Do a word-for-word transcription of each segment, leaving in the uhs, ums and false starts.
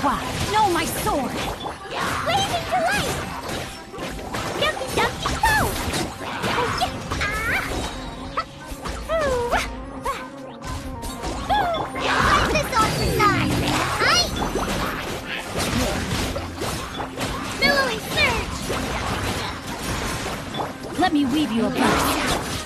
Gugwa! No, my sword! Blazing delight! Dumpty dumpty go! Oh, yeah. Ah. Ooh. What's this on the side? Aye. Billowing surge! Let me weave you a burst.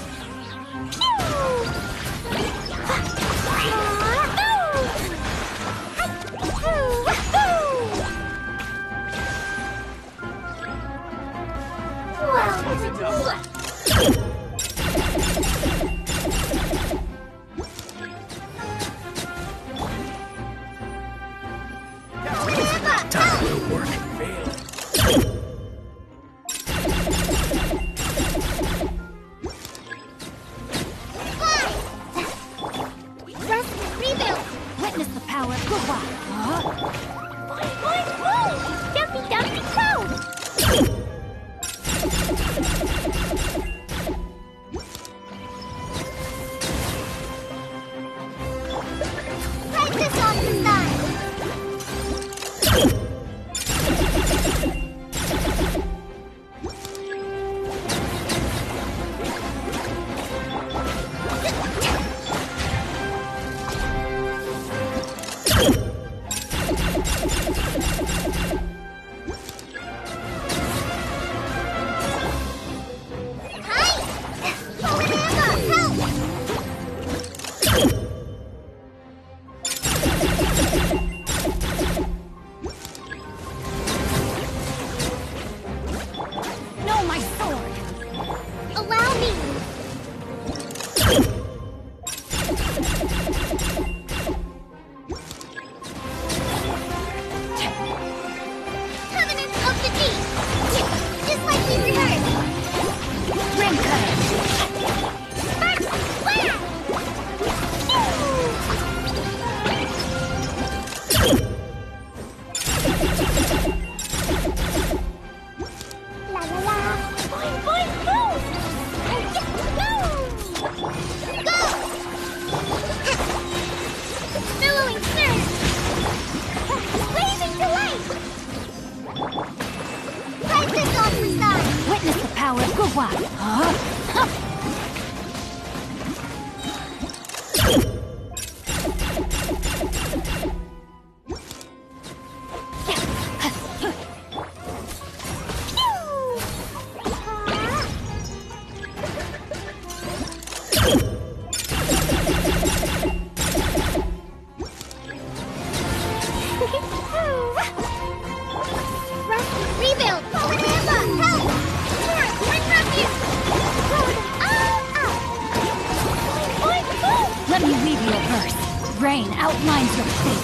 Time will work. Rest and rebuild! Witness the power of Gugwa! Huh? Boing, boing, boom! Dumpty dumpty go! Right this on the side! No, my sword! Allow me! Covenant of the Deep! Just like we rehearsed! Ring cut! Sparks! Flash! La la la! Boing, boing, boom! Oh, yeah, go! Go! Billowing surge! Blazing delight! Right this on the side! Witness the power of Gugwa! Huh? Huh. Rest and rebuild! Remember, help! Forest, bring refuge! Throw them all out! Boing, boing, boom! Let me weave you a verse. Rain outlines your fate.